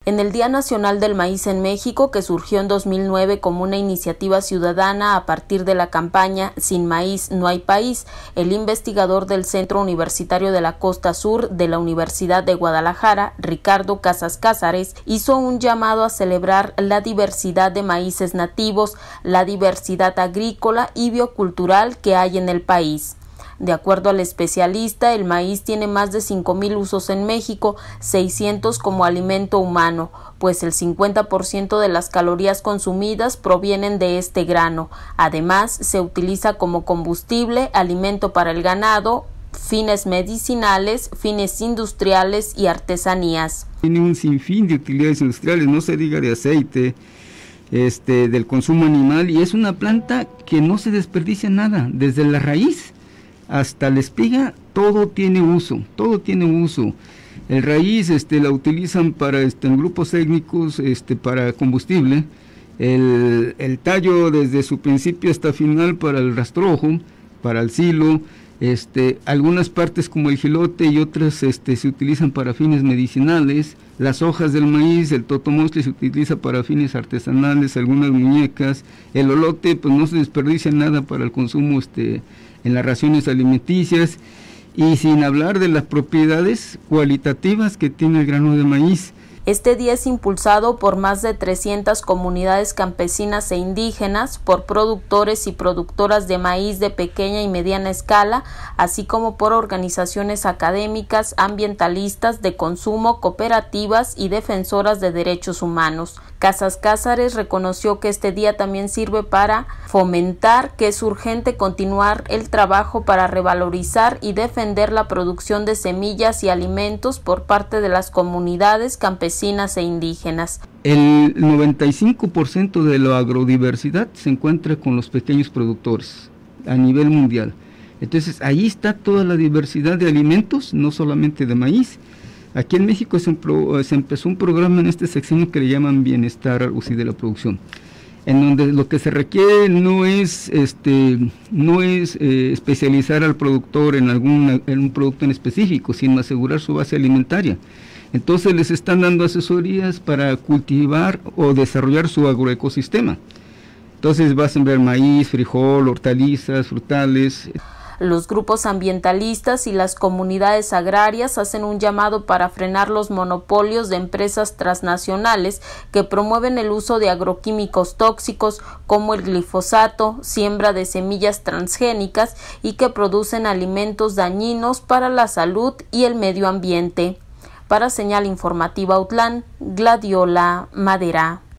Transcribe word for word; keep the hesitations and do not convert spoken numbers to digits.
En el Día Nacional del Maíz en México, que surgió en dos mil nueve como una iniciativa ciudadana a partir de la campaña Sin maíz no hay país, el investigador del Centro Universitario de la Costa Sur de la Universidad de Guadalajara, Ricardo Casas Cázares, hizo un llamado a celebrar la diversidad de maíces nativos, la diversidad agrícola y biocultural que hay en el país. De acuerdo al especialista, el maíz tiene más de cinco mil usos en México, seiscientos como alimento humano, pues el cincuenta por ciento de las calorías consumidas provienen de este grano. Además, se utiliza como combustible, alimento para el ganado, fines medicinales, fines industriales y artesanías. Tiene un sinfín de utilidades industriales, no se diga de aceite, este, del consumo animal, y es una planta que no se desperdicia nada, desde la raíz hasta la espiga, todo tiene uso, todo tiene uso. El raíz este, la utilizan para, este, en grupos técnicos, este, para combustible, el, el tallo desde su principio hasta final para el rastrojo, para el silo, este, algunas partes como el jilote y otras este, se utilizan para fines medicinales, las hojas del maíz, el totomostle se utiliza para fines artesanales, algunas muñecas, el olote pues no se desperdicia nada para el consumo este, en las raciones alimenticias, y sin hablar de las propiedades cualitativas que tiene el grano de maíz. Este día es impulsado por más de trescientas comunidades campesinas e indígenas, por productores y productoras de maíz de pequeña y mediana escala, así como por organizaciones académicas, ambientalistas, de consumo, cooperativas y defensoras de derechos humanos. Casas Cázares reconoció que este día también sirve para fomentar que es urgente continuar el trabajo para revalorizar y defender la producción de semillas y alimentos por parte de las comunidades campesinas e indígenas. El noventa y cinco por ciento de la agrodiversidad se encuentra con los pequeños productores a nivel mundial. Entonces ahí está toda la diversidad de alimentos, no solamente de maíz. Aquí en México se, se empezó un programa en este sexenio que le llaman Bienestar U C I de la Producción, en donde lo que se requiere no es este no es eh, especializar al productor en algún en un producto en específico, sino asegurar su base alimentaria. Entonces les están dando asesorías para cultivar o desarrollar su agroecosistema. Entonces vas a sembrar maíz, frijol, hortalizas, frutales. Los grupos ambientalistas y las comunidades agrarias hacen un llamado para frenar los monopolios de empresas transnacionales que promueven el uso de agroquímicos tóxicos como el glifosato, siembra de semillas transgénicas y que producen alimentos dañinos para la salud y el medio ambiente. Para Señal Informativa Autlán, Gladiola Madera.